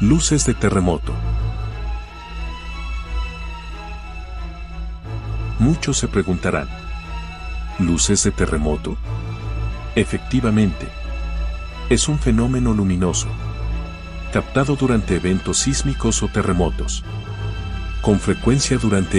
Luces de terremoto. Muchos se preguntarán, ¿luces de terremoto? Efectivamente, es un fenómeno luminoso, captado durante eventos sísmicos o terremotos, con frecuencia durante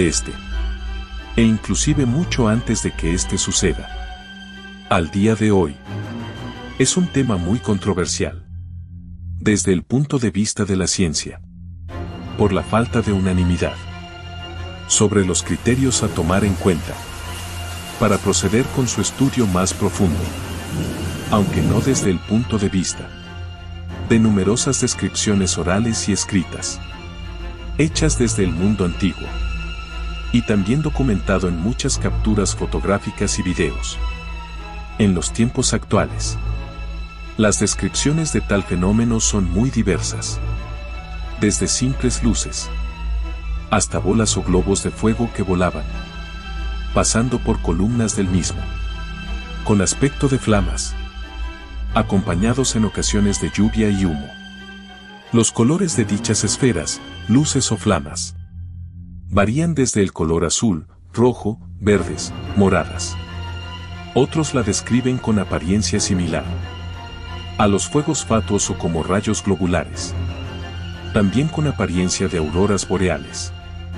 e inclusive mucho antes de que suceda. Al día de hoy, es un tema muy controversial, desde el punto de vista de la ciencia, por la falta de unanimidad sobre los criterios a tomar en cuenta para proceder con su estudio más profundo, aunque no desde el punto de vista de numerosas descripciones orales y escritas, hechas desde el mundo antiguo, y también documentado en muchas capturas fotográficas y videos. En los tiempos actuales, las descripciones de tal fenómeno son muy diversas, desde simples luces hasta bolas o globos de fuego que volaban, pasando por columnas del mismo, con aspecto de flamas, acompañados en ocasiones de lluvia y humo. Los colores de dichas esferas, luces o flamas, varían desde el color azul, rojo, verdes, moradas. Otros la describen con apariencia similar a los fuegos fatuos o como rayos globulares, también con apariencia de auroras boreales.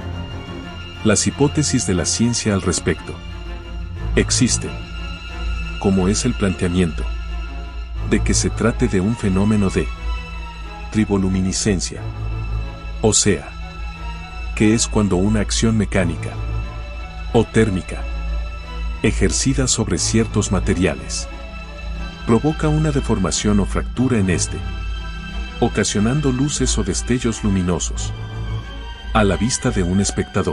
Las hipótesis de la ciencia al respecto existen, como es el planteamiento de que se trate de un fenómeno de triboluminiscencia, o sea, que es cuando una acción mecánica o térmica ejercida sobre ciertos materiales provoca una deformación o fractura en ocasionando luces o destellos luminosos a la vista de un espectador.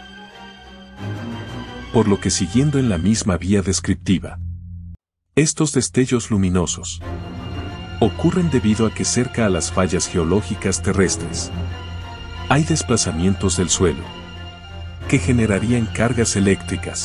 Por lo que, siguiendo en la misma vía descriptiva, estos destellos luminosos ocurren debido a que cerca a las fallas geológicas terrestres hay desplazamientos del suelo que generarían cargas eléctricas.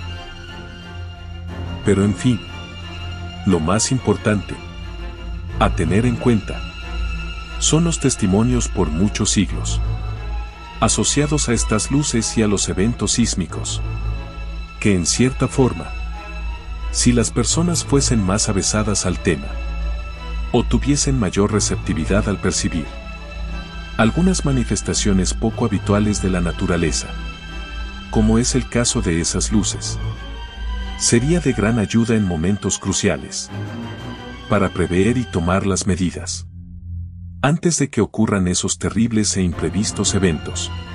Pero en fin, lo más importante a tener en cuenta son los testimonios por muchos siglos asociados a estas luces y a los eventos sísmicos, que en cierta forma, si las personas fuesen más avesadas al tema o tuviesen mayor receptividad al percibir algunas manifestaciones poco habituales de la naturaleza, como es el caso de esas luces, sería de gran ayuda en momentos cruciales para prever y tomar las medidas antes de que ocurran esos terribles e imprevistos eventos.